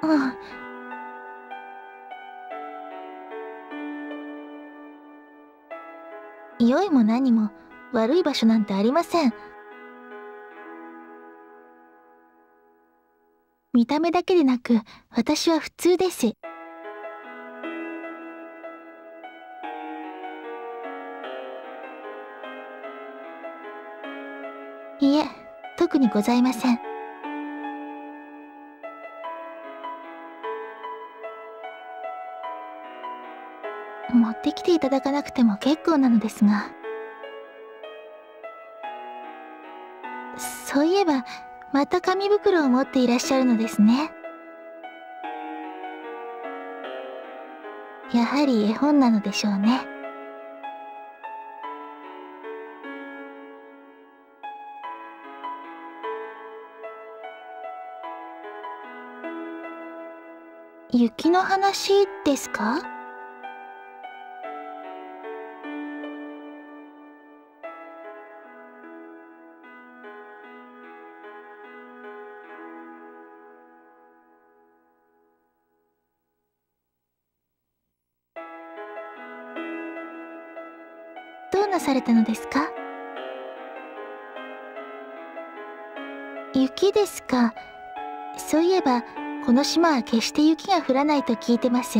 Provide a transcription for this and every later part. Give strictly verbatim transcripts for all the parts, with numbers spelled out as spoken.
うん。良いも何も悪い場所なんてありません。見た目だけでなく、私は普通です。いえ、特にございません。持ってきていただかなくても結構なのですが。そういえば、また紙袋を持っていらっしゃるのですね。やはり絵本なのでしょうね。雪の話ですか？どうなされたのですか？雪ですか。そういえば、この島は決して雪が降らないと聞いてます。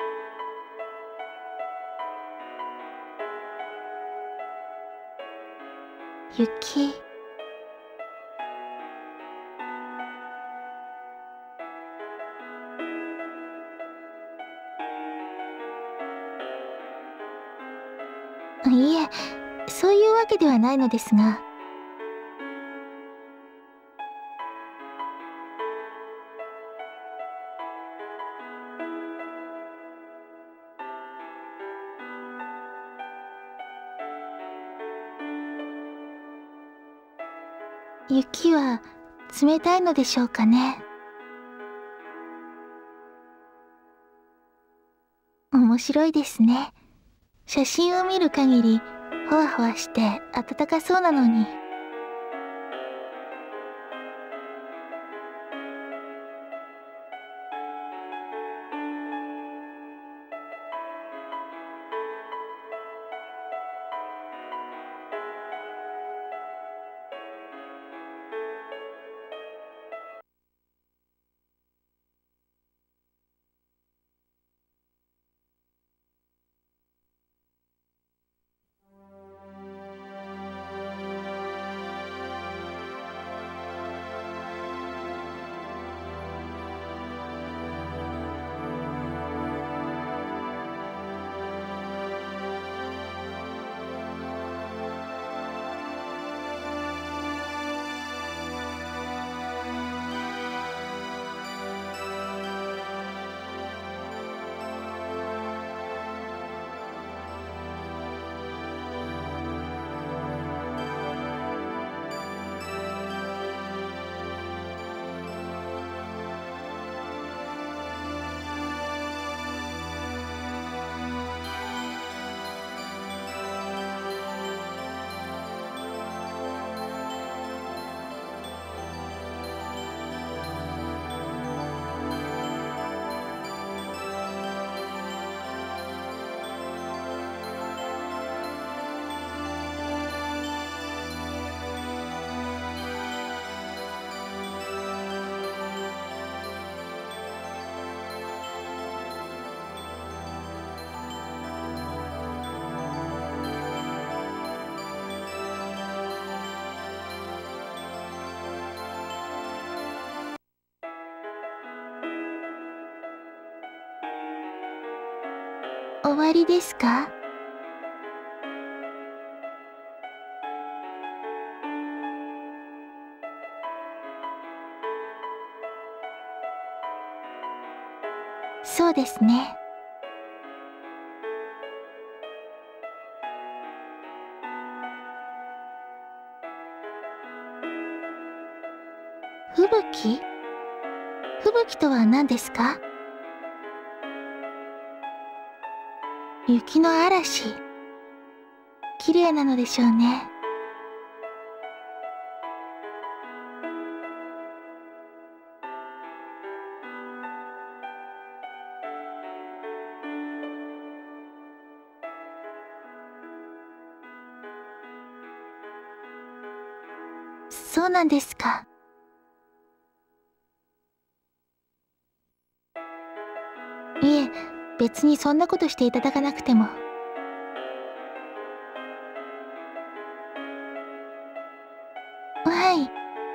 雪。いえ、そういうわけではないのですが。雪は冷たいのでしょうかね。面白いですね。写真を見る限り、ほわほわして暖かそうなのに。終わりですか？そうですね。吹雪？吹雪とは何ですか？雪の嵐。綺麗なのでしょうね。 そうなんですか。いえ、別にそんなことしていただかなくても。はい。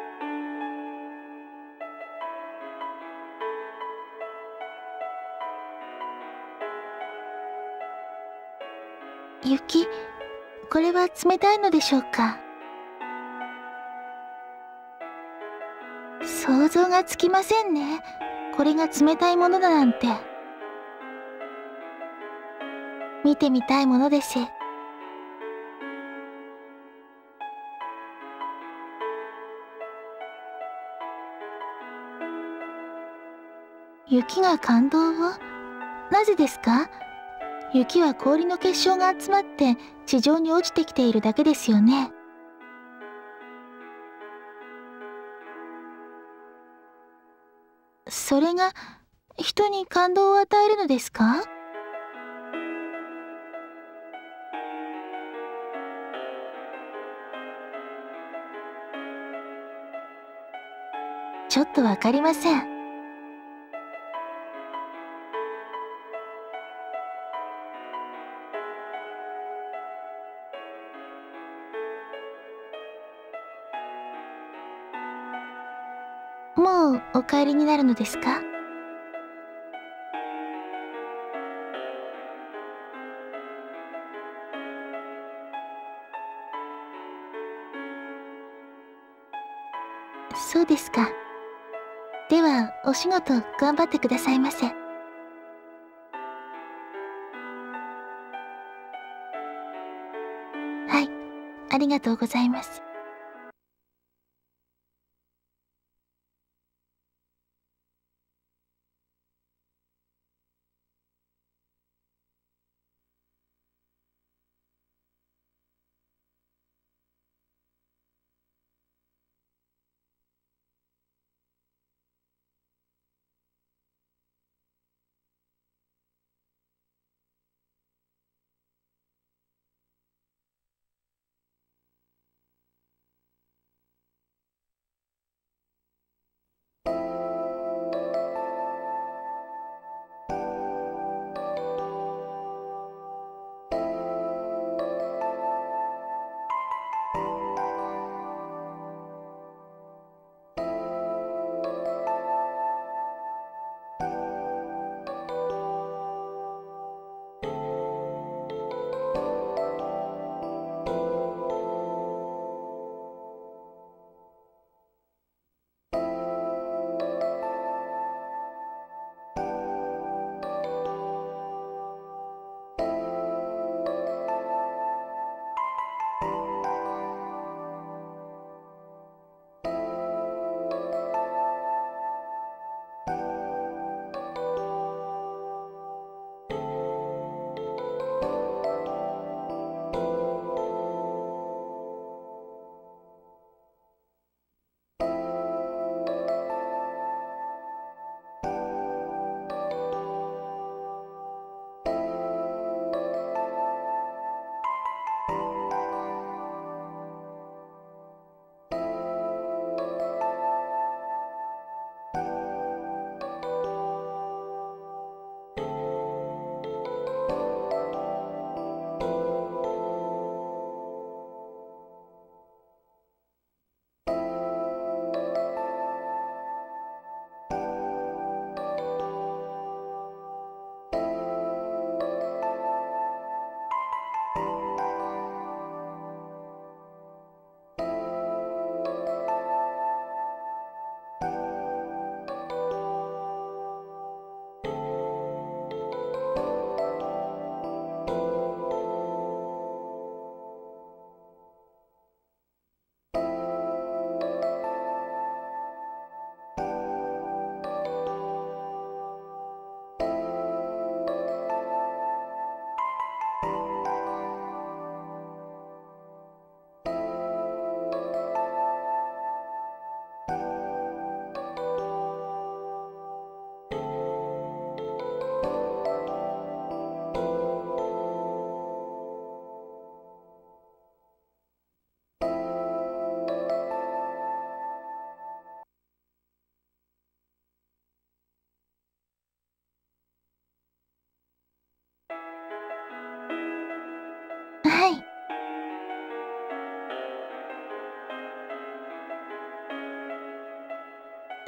雪、これは冷たいのでしょうか。想像がつきませんね。これが冷たいものだなんて。見てみたいものです。雪が感動を？なぜですか？雪は氷の結晶が集まって地上に落ちてきているだけですよね。それが人に感動を与えるのですか？ちょっとわかりません。もうお帰りになるのですか？そうですか。ではお仕事頑張ってくださいませ。はい、ありがとうございます。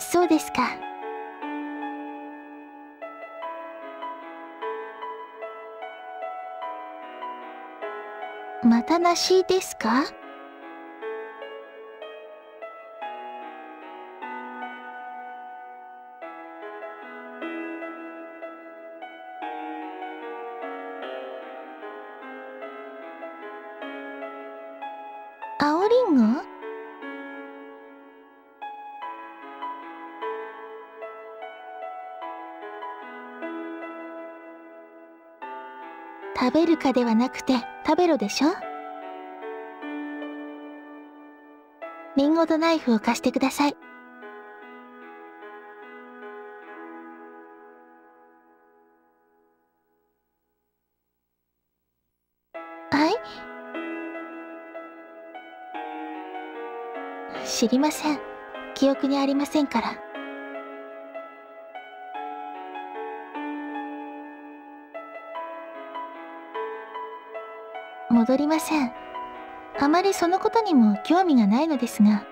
そうですか。また梨ですか？青りんご？食べるかではなくて食べろでしょ。リンゴとナイフを貸してください。はい？知りません。記憶にありませんから。戻りません。あまりそのことにも興味がないのですが。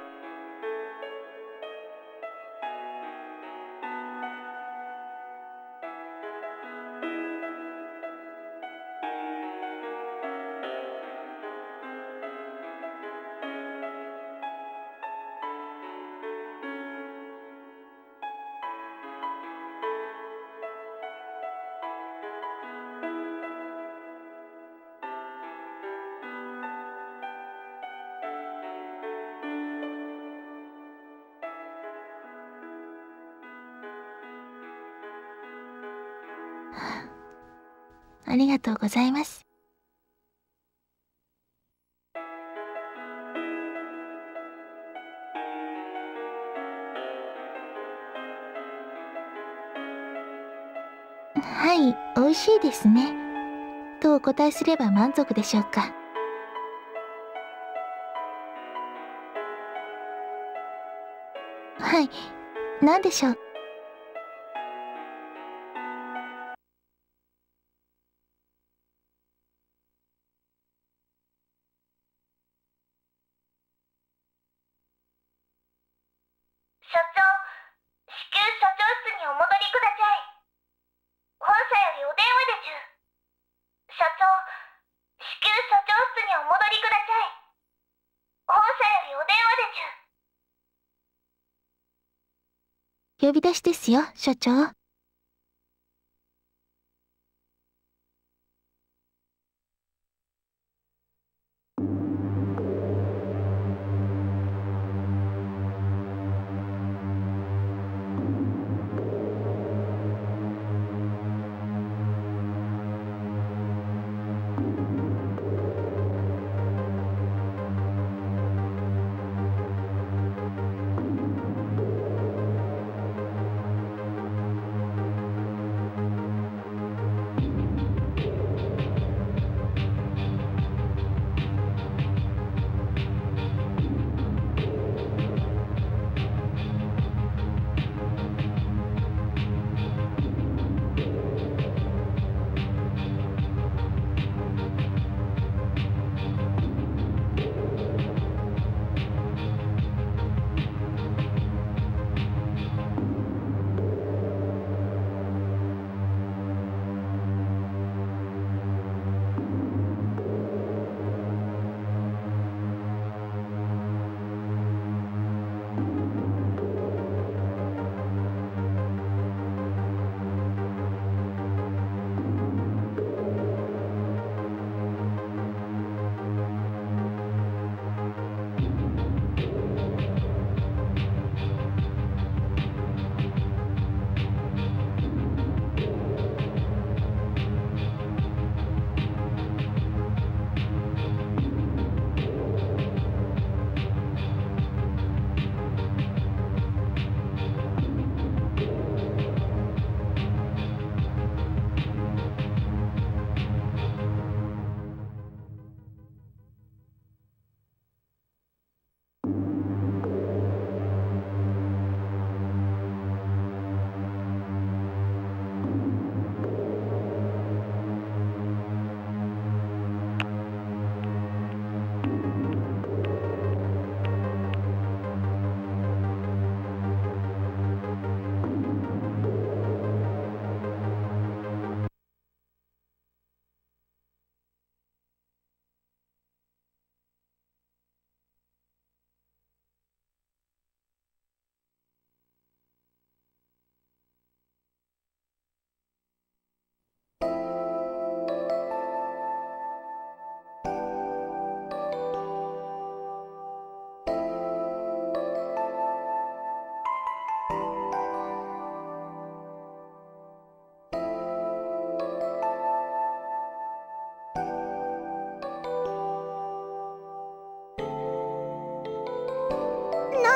ありがとうございます。はい、美味しいですね。とお答えすれば満足でしょうか。はい、何でしょう。 所長、至急社長室にお戻りください。本社よりお電話でちゅ。社長、至急社長室にお戻りください。本社よりお電話でちゅ。 呼び出しですよ、所長。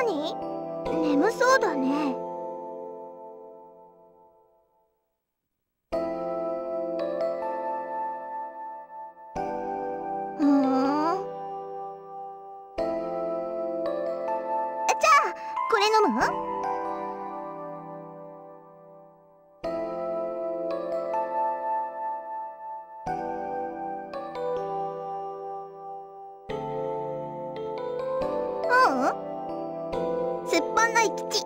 何？眠そうだね。ふーん。じゃあこれ飲む？ううん。すっぽんの生き地。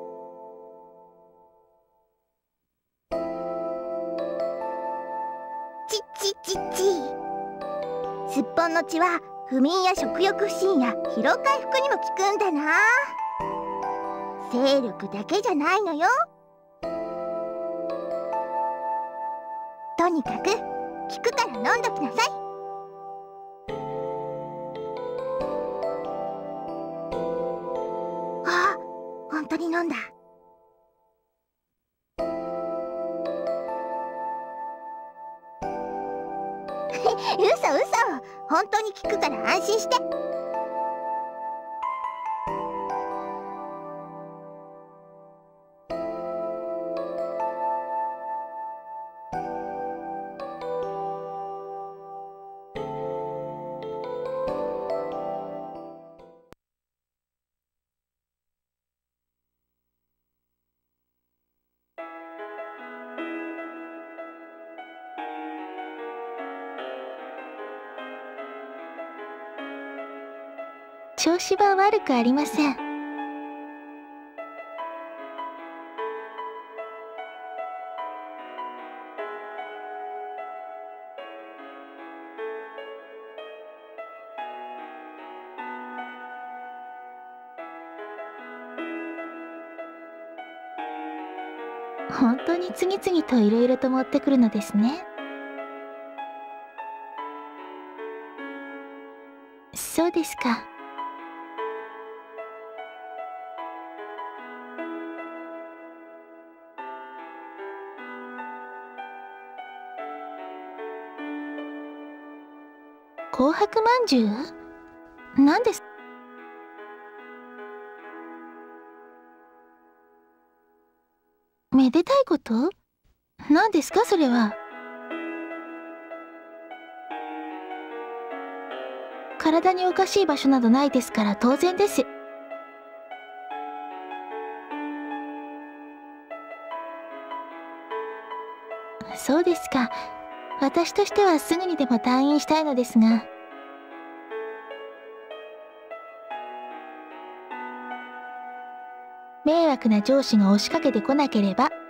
ちちちち。すっぽんの血は不眠や食欲不振や疲労回復にも効くんだな。精力だけじゃないのよ。とにかく効くから飲んどきなさい。あ、本当に飲んだ。嘘嘘、本当に効くから安心して。 調子は悪くありません。本当に次々といろいろと持ってくるのですね。そうですか。紅白まんじゅう？何です？めでたいこと？何ですかそれは。体におかしい場所などないですから当然です。そうですか。私としてはすぐにでも退院したいのですが。迷惑な上司が押しかけてこなければ